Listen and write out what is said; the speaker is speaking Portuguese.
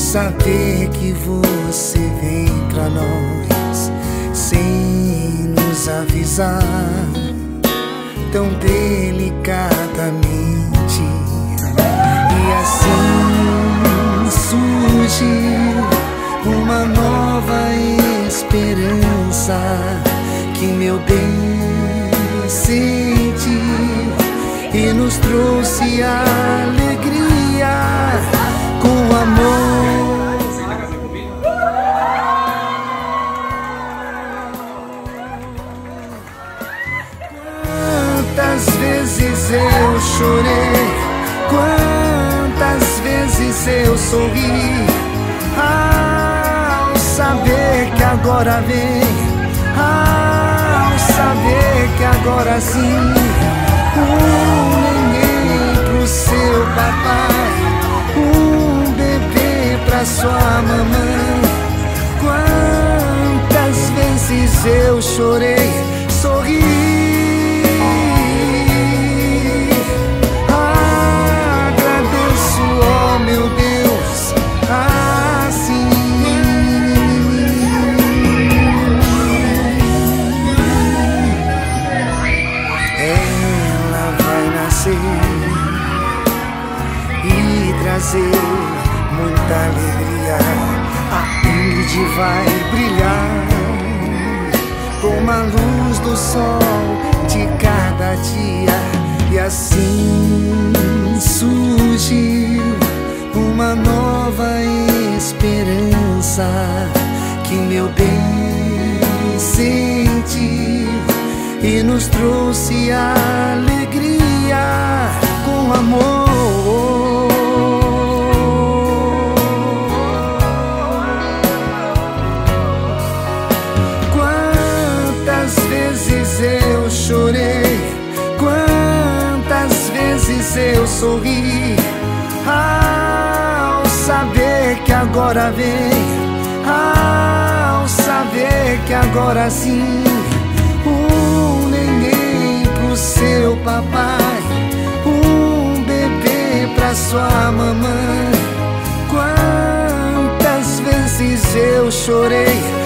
saber que você vem pra nós sem nos avisar tão delicadamente, e assim surgiu uma nova esperança que meu bem sentiu e nos trouxe alegria com amor. Quantas vezes eu chorei, quantas vezes eu sorri ao saber que agora vem, ao saber que agora sim, neném pro seu papai, bebê pra sua mamãe. Quantas vezes eu chorei, sorri, agradeço, oh meu Deus, assim. Ela vai nascer e trazer muita alegria, a verde vai brilhar como a luz do sol de cada dia, e assim surgiu uma nova esperança que meu bem sentiu e nos trouxe alegria com amor. Eu chorei, quantas vezes eu sorri ao saber que agora vem, ao saber que agora sim, neném pro seu papai, bebê pra sua mamãe. Quantas vezes eu chorei,